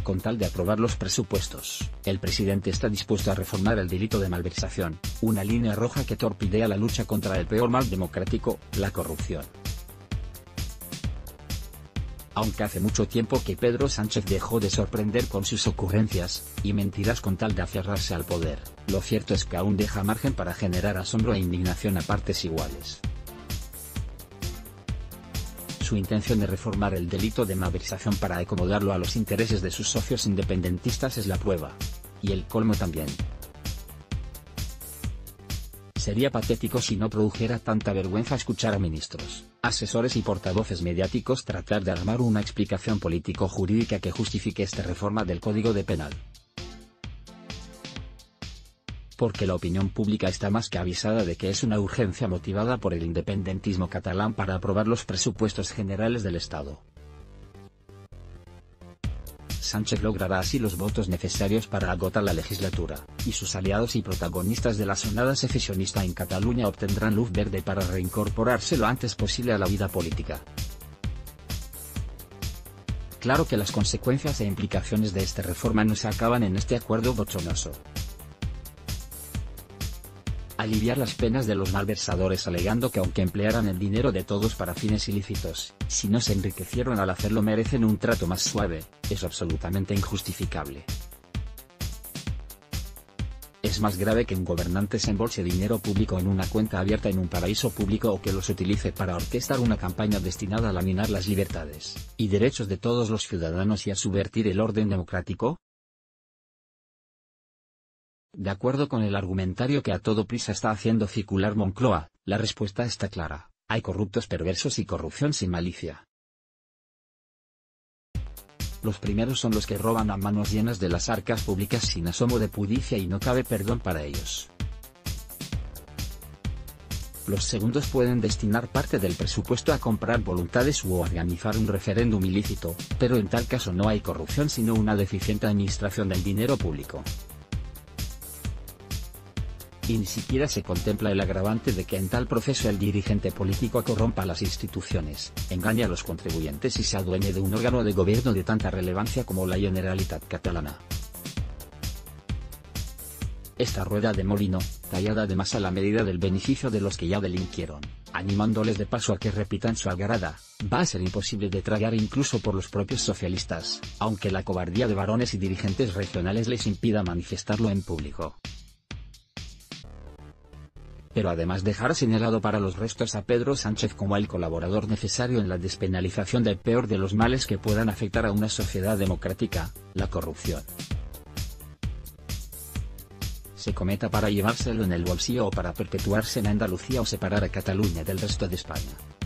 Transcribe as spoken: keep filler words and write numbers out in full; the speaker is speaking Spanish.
con tal de aprobar los presupuestos. El presidente está dispuesto a reformar el delito de malversación, una línea roja que torpedea la lucha contra el peor mal democrático, la corrupción. Aunque hace mucho tiempo que Pedro Sánchez dejó de sorprender con sus ocurrencias y mentiras con tal de aferrarse al poder, lo cierto es que aún deja margen para generar asombro e indignación a partes iguales. Su intención de reformar el delito de malversación para acomodarlo a los intereses de sus socios independentistas es la prueba. Y el colmo también. Sería patético si no produjera tanta vergüenza escuchar a ministros, asesores y portavoces mediáticos tratar de armar una explicación político-jurídica que justifique esta reforma del Código de Penal. Porque la opinión pública está más que avisada de que es una urgencia motivada por el independentismo catalán para aprobar los presupuestos generales del Estado. Sánchez logrará así los votos necesarios para agotar la legislatura, y sus aliados y protagonistas de la sonada secesionista en Cataluña obtendrán luz verde para reincorporarse lo antes posible a la vida política. Claro que las consecuencias e implicaciones de esta reforma no se acaban en este acuerdo bochornoso. Aliviar las penas de los malversadores alegando que aunque emplearan el dinero de todos para fines ilícitos, si no se enriquecieron al hacerlo merecen un trato más suave, es absolutamente injustificable. Es más grave que un gobernante se embolse dinero público en una cuenta abierta en un paraíso público o que los utilice para orquestar una campaña destinada a laminar las libertades y derechos de todos los ciudadanos y a subvertir el orden democrático. De acuerdo con el argumentario que a todo prisa está haciendo circular Moncloa, la respuesta está clara: hay corruptos perversos y corrupción sin malicia. Los primeros son los que roban a manos llenas de las arcas públicas sin asomo de prudencia y no cabe perdón para ellos. Los segundos pueden destinar parte del presupuesto a comprar voluntades u organizar un referéndum ilícito, pero en tal caso no hay corrupción sino una deficiente administración del dinero público. Y ni siquiera se contempla el agravante de que en tal proceso el dirigente político corrompa las instituciones, engañe a los contribuyentes y se adueñe de un órgano de gobierno de tanta relevancia como la Generalitat Catalana. Esta rueda de molino, tallada además a la medida del beneficio de los que ya delinquieron, animándoles de paso a que repitan su algarada, va a ser imposible de tragar incluso por los propios socialistas, aunque la cobardía de varones y dirigentes regionales les impida manifestarlo en público. Pero además dejar señalado para los restos a Pedro Sánchez como el colaborador necesario en la despenalización del peor de los males que puedan afectar a una sociedad democrática, la corrupción. Se cometa para llevárselo en el bolsillo o para perpetuarse en Andalucía o separar a Cataluña del resto de España.